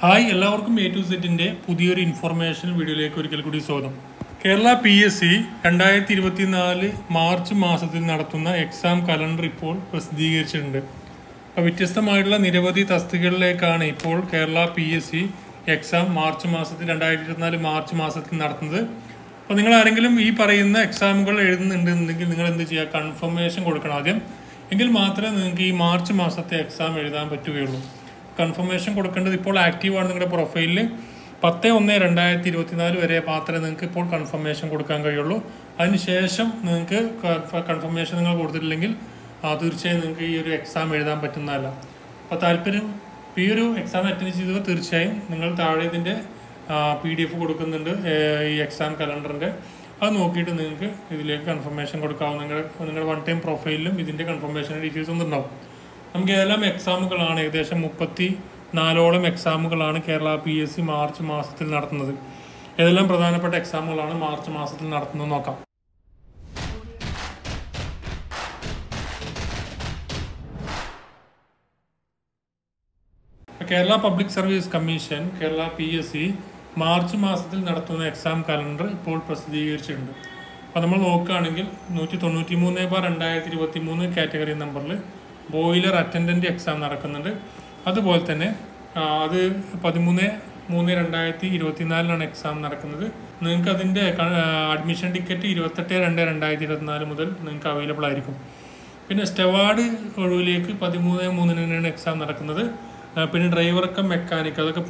Hi എല്ലാവർക്കും A to Z പുതിയൊരു information വീഡിയോയിലേക്ക് ഒരിക്കൽ കൂടി സ്വാഗതം. കേരള PSC 2024 മാർച്ച് മാസത്തിൽ നടത്തുന്ന എക്സാം കലണ്ടർ ഇപ്പോൾ പ്രസിദ്ധീകരിച്ചിട്ടുണ്ട്. അപ്പോൾ വ്യത്യസ്തമായിട്ടുള്ള നിരവധി തസ്തികകളിലേക്കാണ് ഇപ്പോൾ കേരള PSC എക്സാം മാർച്ച് മാസത്തിൽ 2024 മാർച്ച് മാസത്തിൽ നടത്തുന്നത്. അപ്പോൾ നിങ്ങൾ ആരെങ്കിലും ഈ പറയുന്ന എക്സാമുകൾ എഴുതുന്നുണ്ടെന്നുണ്ടെങ്കിൽ നിങ്ങൾ എന്ത് ചെയ്യുക, കൺഫർമേഷൻ കൊടുക്കണം ആദ്യം. എങ്കിൽ മാത്രമേ നിങ്ങൾക്ക് ഈ മാർച്ച് മാസത്തെ എക്സാം എഴുതാൻ പറ്റുകയുള്ളൂ. കൺഫർമേഷൻ കൊടുക്കേണ്ടത് ഇപ്പോൾ ആക്റ്റീവാണ് നിങ്ങളുടെ പ്രൊഫൈലിൽ 10/1/2024 വരെ മാത്രമേ നിങ്ങൾക്ക് ഇപ്പോൾ കൺഫർമേഷൻ കൊടുക്കാൻ കഴിയുള്ളൂ. അതിനുശേഷം നിങ്ങൾക്ക് കൺഫർമേഷൻ നിങ്ങൾ കൊടുത്തിട്ടില്ലെങ്കിൽ തീർച്ചയായും നിങ്ങൾക്ക് ഈ ഒരു എക്സാം എഴുതാൻ പറ്റുന്നതല്ല. അപ്പോൾ താല്പര്യം ഈ ഒരു എക്സാം അറ്റൻഡ് ചെയ്തവർ തീർച്ചയായും നിങ്ങൾ താഴെ ഇതിൻ്റെ PDF കൊടുക്കുന്നുണ്ട്, ഈ എക്സാം കലണ്ടറിൻ്റെ. അത് നോക്കിയിട്ട് നിങ്ങൾക്ക് ഇതിലേക്ക് കൺഫർമേഷൻ കൊടുക്കാവും. നിങ്ങളുടെ വൺ ടൈം പ്രൊഫൈലിലും ഇതിൻ്റെ കൺഫർമേഷൻ ഡീറ്റെയിൽസ് ഒന്നുണ്ടാവും. നമുക്ക് ഏതെല്ലാം എക്സാമുകളാണ്, ഏകദേശം 34ഓളം എക്സാമുകളാണ് കേരള PSC മാർച്ച് മാസത്തിൽ നടത്തുന്നത്. ഏതെല്ലാം പ്രധാനപ്പെട്ട എക്സാമുകളാണ് മാർച്ച് മാസത്തിൽ നടത്തുന്നത് നോക്കാം. Kerala public service commission Kerala PSC March മാസത്തിൽ നടത്തുന്ന എക്സാം കലണ്ടർ ഇപ്പോൾ പ്രസിദ്ധീകരിച്ചിട്ടുണ്ട്. അപ്പോൾ നമ്മൾ നോക്കുകയാണെങ്കിൽ 193/2023 കാറ്റഗറി നമ്പറിൽ ബോയിലർ അറ്റൻഡൻറ്റ് എക്സാം നടക്കുന്നുണ്ട്. അതുപോലെ തന്നെ അത് 13/3/2024 എക്സാം നടക്കുന്നത്. നിങ്ങൾക്ക് അതിൻ്റെ അഡ്മിഷൻ ടിക്കറ്റ് 28/2/2024 മുതൽ നിങ്ങൾക്ക് അവൈലബിൾ ആയിരിക്കും. പിന്നെ സ്റ്റവാർഡ് ഒഴിവിലേക്ക് 13/3 എക്സാം നടക്കുന്നത്. പിന്നെ ഡ്രൈവർ കം മെക്കാനിക് അതൊക്കെ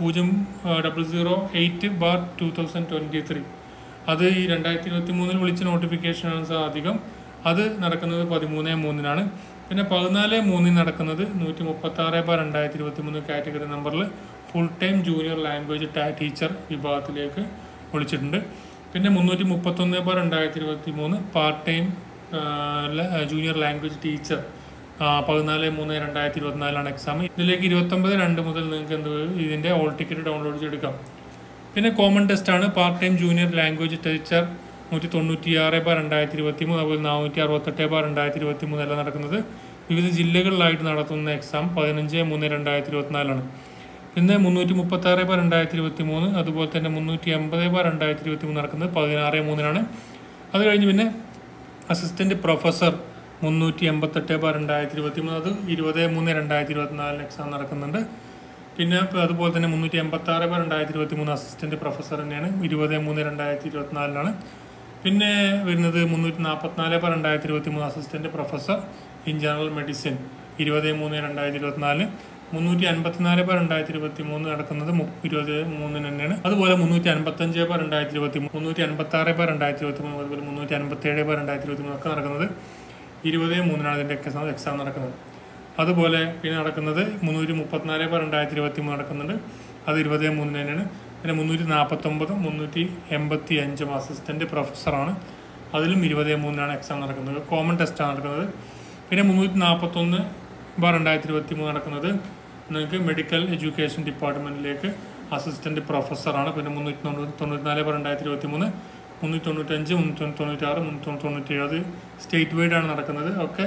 008/2023 അത് ഈ 2023 വിളിച്ച നോട്ടിഫിക്കേഷനാണ് അധികം. അത് നടക്കുന്നത് 13/3 പിന്നെ 14/3 നടക്കുന്നത് 136/2023 കാറ്റഗറി നമ്പറിൽ full time junior language teacher വിഭാഗത്തിലേക്ക് വിളിച്ചിട്ടുണ്ട്. പിന്നെ 331/2023 part time junior language teacher 14/3/2024 exam. ഇതിലേക്ക് 29/2 മുതൽ നിങ്ങൾക്ക് ഇതിൻ്റെ ഓൾ ടിക്കറ്റ് ഡൗൺലോഡ് ചെയ്തെടുക്കാം. പിന്നെ കോമൺ ടെസ്റ്റാണ് part time junior language teacher 196/2023 അതുപോലെ 468/2023 എല്ലാം നടക്കുന്നത്. വിവിധ ജില്ലകളിലായിട്ട് നടത്തുന്ന എക്സാം 15/3/2024. പിന്നെ 336/2023 അതുപോലെ തന്നെ 380/2023 നടക്കുന്നത് 16/3. അത് കഴിഞ്ഞ് പിന്നെ അസിസ്റ്റൻറ്റ് പ്രൊഫസർ 388/2023 അത് 20/3/2024 എക്സാം നടക്കുന്നുണ്ട്. പിന്നെ അതുപോലെ തന്നെ 386/2023 അസിസ്റ്റൻറ്റ് പ്രൊഫസർ തന്നെയാണ് 20/3/2024. പിന്നെ വരുന്നത് 344/2023 assistant professor in general medicine 20/3/2024. 354/2023 നടക്കുന്നത് 20/3 തന്നെയാണ്. അതുപോലെ 355/2023 356/2023 അതുപോലെ 357/2023 ഒക്കെ നടക്കുന്നത് 20/3 ഇതിൻ്റെ എക്സാം നടക്കുന്നത്. അതുപോലെ പിന്നെ നടക്കുന്നത് 334/2023 നടക്കുന്നുണ്ട്. അത് 20/3 തന്നെയാണ്. പിന്നെ 349 385 അസിസ്റ്റൻറ്റ് പ്രൊഫസറാണ്. അതിലും 20/3 എക്സാം നടക്കുന്നത്. കോമൺ ടെസ്റ്റാണ് നടക്കുന്നത്. പിന്നെ 341/2023 നടക്കുന്നത് നിങ്ങൾക്ക് മെഡിക്കൽ എഡ്യൂക്കേഷൻ ഡിപ്പാർട്ട്മെൻറ്റിലേക്ക് അസിസ്റ്റൻറ്റ് പ്രൊഫസറാണ്. പിന്നെ 394/2023 395 396 397 സ്റ്റേറ്റ് വൈഡ് ആണ് നടക്കുന്നത്. ഒക്കെ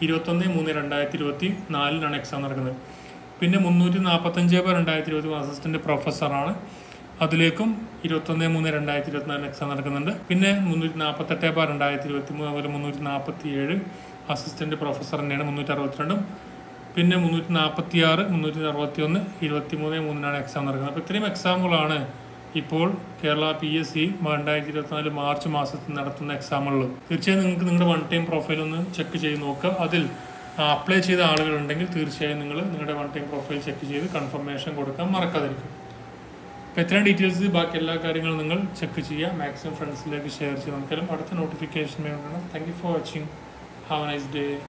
21/3/2024 എക്സാം നടക്കുന്നത്. പിന്നെ 345/2023 അസിസ്റ്റൻറ്റ് പ്രൊഫസറാണ്. അതിലേക്കും 21/3/2024 എക്സാം നടക്കുന്നുണ്ട്. പിന്നെ 348/2023 അതുപോലെ 347 അസിസ്റ്റൻറ്റ് പ്രൊഫസർ തന്നെയാണ് 362. പിന്നെ 346 361 23/3 എക്സാം നടക്കുന്നത്. അപ്പോൾ ഇത്രയും എക്സാമുകളാണ് ഇപ്പോൾ കേരള PSC 2024 മാർച്ച് മാസത്തിൽ നടത്തുന്ന എക്സാമുകൾ. തീർച്ചയായും നിങ്ങൾക്ക് നിങ്ങളുടെ വൺ ടൈം പ്രൊഫൈൽ ഒന്ന് ചെക്ക് ചെയ്ത് നോക്കുക. അതിൽ അപ്ലൈ ചെയ്ത ആളുകളുണ്ടെങ്കിൽ തീർച്ചയായും നിങ്ങൾ നിങ്ങളുടെ വൺ ടൈം പ്രൊഫൈൽ ചെക്ക് ചെയ്ത് കൺഫർമേഷൻ കൊടുക്കാൻ മറക്കാതിരിക്കും. അപ്പോൾ ഇത്രയും ഡീറ്റെയിൽസ് ബാക്കി എല്ലാ കാര്യങ്ങളും നിങ്ങൾ ചെക്ക് ചെയ്യുക. മാക്സിമം ഫ്രണ്ട്സിലേക്ക് ഷെയർ ചെയ്ത് നമുക്കെല്ലാം അടുത്ത നോട്ടിഫിക്കേഷൻ വേണം. Thank you for watching. Have a nice day.